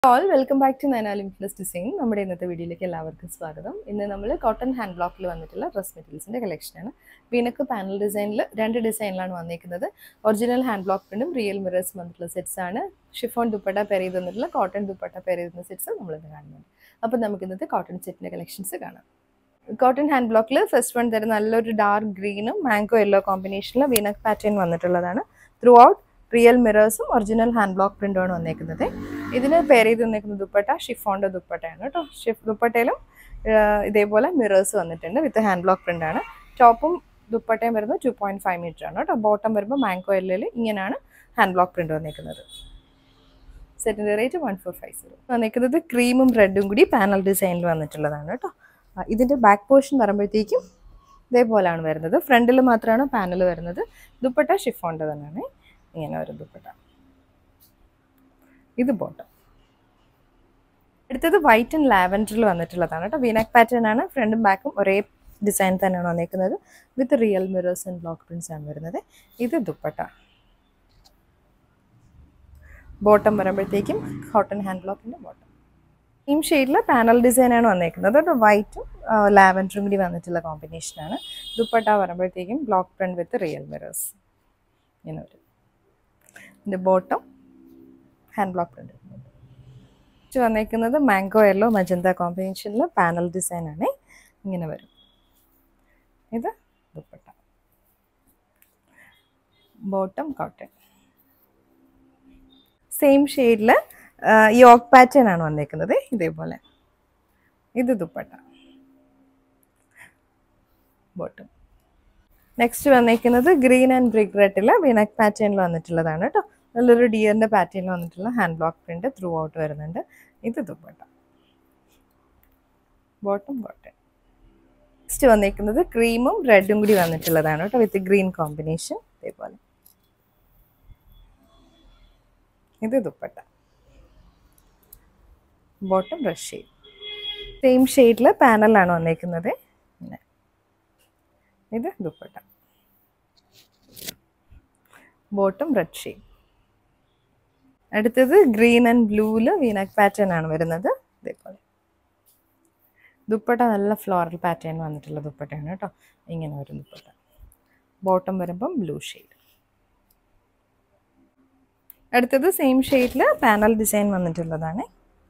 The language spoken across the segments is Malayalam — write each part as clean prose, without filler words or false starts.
All welcome back to Nayana Limitless Design. നമ്മുടെ ഇന്നത്തെ വീഡിയോയിലേക്ക് എല്ലാവർക്കും സ്വാഗതം. ഇന്ന് നമ്മൾ കോട്ടൺ ഹാൻഡ് ബ്ലോക്കിൽ വന്നിട്ടുള്ള ഡ്രസ് മെറ്റീരിയൽസിന്റെ കളക്ഷനാണ്. വീനക്ക് പാനൽ ഡിസൈനിൽ രണ്ട് ഡിസൈനിലാണ് വന്നിരിക്കുന്നത്. ഒറിജിനൽ ഹാൻഡ് ബ്ലോക്ക് പ്രിന്റും റിയൽ മിറേഴ്സ് വന്നിട്ടുള്ള സെറ്റ്സ് ആണ്. ഷിഫോൺ ദുപ്പട്ട പെയർ ചെയ്ത് തന്നിട്ടുള്ള കോട്ടൺ ദുപ്പട്ട പെയർ ചെയ്ത സെറ്റ്സ് നമ്മൾ ഇന്ന് കാണുന്നുണ്ട്. അപ്പോൾ നമുക്ക് ഇന്നത്തെ കോട്ടൺ സെറ്റിന്റെ കളക്ഷൻസ് കാണാം. കോട്ടൺ ഹാൻഡ് ബ്ലോക്കിൽ ഫസ്റ്റ് വൺ തരുന്ന നല്ലൊരു ഡാർക്ക് ഗ്രീനും മാംഗോ യെല്ലോ കോമ്പിനേഷനിൽ വീനക്ക് പാറ്റേൺ വന്നിട്ടുള്ളതാണ്. ത്രൂ ഔട്ട് റിയൽ മിറേഴ്സും ഒറിജിനൽ ഹാൻഡ് ബ്ലോക്ക് പ്രിന്റുമാണ് വന്നേക്കുന്നത്. ഇതിന് പെയർ ചെയ്ത് വന്നേക്കുന്ന ദുപ്പട്ട ഷിഫോണിൻ്റെ ദുപ്പട്ടയാണ് കേട്ടോ. ദുപ്പട്ടയിലും ഇതേപോലെ മിറേഴ്സ് വന്നിട്ടുണ്ട് വിത്ത് ഹാൻഡ് ബ്ലോക്ക് പ്രിന്റ് ആണ്. ടോപ്പും ദുപ്പട്ടയും വരുന്നത് 2.5 മീറ്റർ ആണ് കേട്ടോ. ബോട്ടം വരുമ്പോൾ മാംഗോ യെല്ലോയിൽ ഇങ്ങനെയാണ് ഹാൻഡ് ബ്ലോക്ക് പ്രിന്റ് വന്നേക്കുന്നത്. സെറ്റിൻ്റെ റേറ്റ് 1450. വന്നേക്കുന്നത് ക്രീമും റെഡും കൂടി പാനൽ ഡിസൈനിൽ വന്നിട്ടുള്ളതാണ് കേട്ടോ. ഇതിൻ്റെ ബാക്ക് പോർഷൻ വരുമ്പോഴത്തേക്കും ഇതേപോലെയാണ് വരുന്നത്. ഫ്രണ്ടിൽ മാത്രമാണ് പാനൽ വരുന്നത്. ദുപ്പട്ട ഷിഫോണിൻ്റെ തന്നെയാണ്. ഇങ്ങനെ ഒരു ദുപ്പട്ട. ഇത് ബോട്ടം. അടുത്തത് വൈറ്റ് ആൻഡ് ലാവൻഡറിൽ വന്നിട്ടുള്ളതാണ് കേട്ടോ. വീനക്ക് പാറ്റേൺ ആണ്. ഫ്രണ്ടും ബാക്കും ഒരേ ഡിസൈൻ തന്നെയാണ് വന്നിരിക്കുന്നത്. With real mirrors and block prints ആണ് വരുന്നത്. ഇത് ദുപ്പട്ട. ബോട്ടം വരുമ്പോഴത്തേക്കും കോട്ടൺ ഹാൻഡ് ബ്ലോക്കിൻ്റെ ബോട്ടം. ഈ ഷെയ്ഡിൽ പാനൽ ഡിസൈൻ ആണ് വന്നിരിക്കുന്നത്. വൈറ്റും ലാവൻഡറും കൂടി വന്നിട്ടുള്ള കോമ്പിനേഷനാണ്. ദുപ്പട്ട വരുമ്പോഴത്തേക്കും block print with real mirrors. ഇങ്ങനെ വരും. ഇതിൻ്റെ ബോട്ടം ഹാൻഡ് ബ്ലോക്ക് പ്രിന്റ് വന്നേക്കുന്നത് മാംഗോ യെല്ലോ മജന്ത കോമ്പിനേഷനിൽ പാനൽ ഡിസൈൻ ആണ്. ഇങ്ങനെ വരും. ഇത് ദുപ്പട്ട. Bottom cotton. സെയിം ഷെയ്ഡിൽ യോക്ക് പാറ്റേൺ ആണ് വന്നേക്കുന്നത്. ഇതേപോലെ. ഇത് ദുപ്പട്ട. ബോട്ടം. നെക്സ്റ്റ് വന്നിരിക്കുന്നത് ഗ്രീൻ ആൻഡ് ബ്രിക്ക് റെഡിൽ വീനക്ക് പാറ്റേണിൽ വന്നിട്ടുള്ളതാണ് കേട്ടോ. നല്ലൊരു ഡിയറിൻ്റെ പാറ്റേണിൽ വന്നിട്ടുള്ള hand block print throughout വരുന്നുണ്ട്. ഇത് ദുപ്പട്ട. Bottom cotton. നെക്സ്റ്റ് വന്നിരിക്കുന്നത് ക്രീമും റെഡും കൂടി വന്നിട്ടുള്ളതാണ് കേട്ടോ. With green combination. ഇതേപോലെ. ഇത് dupatta. Bottom brush shade. Same ഷെയ്ഡിൽ പാനലാണ് വന്നിരിക്കുന്നത്. ഇത് ദുപ്പട്ട. Bottom red shade. അടുത്തത് ഗ്രീൻ ആൻഡ് ബ്ലൂവിൽ വീനക്ക് പാറ്റേൺ ആണ് വരുന്നത്. ഇതേപോലെ. ദുപ്പട്ട നല്ല ഫ്ലോറൽ പാറ്റേൺ വന്നിട്ടുള്ള ദുപ്പട്ടയാണ് കേട്ടോ. ഇങ്ങനെ ഒരു ദുപ്പട്ട. ബോട്ടം വരുമ്പം ബ്ലൂ ഷെയ്ഡ്. അടുത്തത് സെയിം ഷെയ്ഡിൽ പാനൽ ഡിസൈൻ വന്നിട്ടുള്ളതാണ്.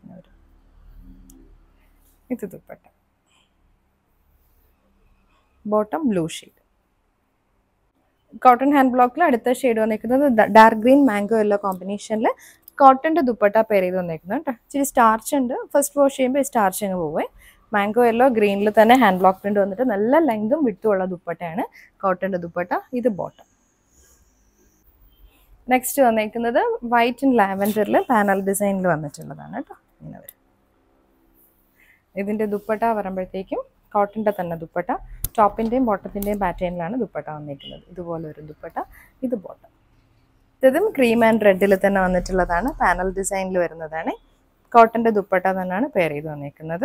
ഇത് dupatta. Bottom blue shade. Cotton hand ബ്ലോക്കിൽ അടുത്ത ഷെയ്ഡ് വന്നിരിക്കുന്നത് ഡാർക്ക് ഗ്രീൻ മാംഗോ യെല്ലോ കോമ്പിനേഷനിൽ കോട്ടൻ്റെ ദുപ്പട്ട പെയർ ചെയ്ത് വന്നിരിക്കുന്നത് കേട്ടോ. ഇച്ചിരി സ്റ്റാർച്ച് ഉണ്ട്. ഫസ്റ്റ് വാഷ് ചെയ്യുമ്പോൾ സ്റ്റാർച്ച് അങ്ങ് പോവേ. മാംഗോ യെല്ലോ ഗ്രീനിൽ തന്നെ ഹാൻഡ് ബ്ലോക്ക് പ്രിന്റ് വന്നിട്ട് നല്ല ലെങ്തും വിട്ടും ഉള്ള ദുപ്പട്ടയാണ് കോട്ടൻ്റെ ദുപ്പട്ട. ഇത് ബോട്ടം. നെക്സ്റ്റ് വന്നിരിക്കുന്നത് വൈറ്റ് ആൻഡ് ലാവൻഡറിൽ പാനൽ ഡിസൈനിൽ വന്നിട്ടുള്ളതാണ് കേട്ടോ. ഇങ്ങനെ വരും. ഇതിൻ്റെ ദുപ്പട്ട വരുമ്പോഴത്തേക്കും കോട്ടൻ്റെ തന്നെ ദുപ്പട്ട. ടോപ്പിൻ്റെയും ബോട്ടത്തിൻ്റെയും പാറ്റേണിലാണ് ദുപ്പട്ട വന്നിരിക്കുന്നത്. ഇതുപോലെ ഒരു ദുപ്പട്ട. ഇത് ബോട്ടം. ഇതും ക്രീം ആൻഡ് റെഡിൽ തന്നെ വന്നിട്ടുള്ളതാണ്. പാനൽ ഡിസൈനിൽ വരുന്നതാണ്. കോട്ടൻ്റെ ദുപ്പട്ട തന്നെയാണ് പെയർ ചെയ്ത് വന്നിരിക്കുന്നത്.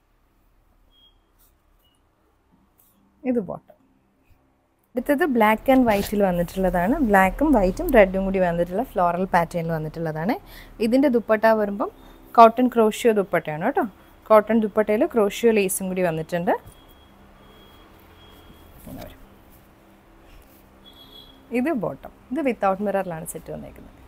ഇത് ബോട്ടം. അടുത്തത് ബ്ലാക്ക് ആൻഡ് വൈറ്റിൽ വന്നിട്ടുള്ളതാണ്. ബ്ലാക്കും വൈറ്റും റെഡും കൂടി വന്നിട്ടുള്ള ഫ്ലോറൽ പാറ്റേണിൽ വന്നിട്ടുള്ളതാണ്. ഇതിൻ്റെ ദുപ്പട്ട വരുമ്പം കോട്ടൺ ക്രോഷ്യോ ദുപ്പട്ടയാണ് കേട്ടോ. കോട്ടൺ ദുപ്പട്ടയിൽ ക്രോഷ്യോ ലേസും കൂടി വന്നിട്ടുണ്ട്. ഇത് ബോട്ടം. ഇത് വിത്തൗട്ട് മിററിലാണ് സെറ്റ് വന്നിരിക്കുന്നത്.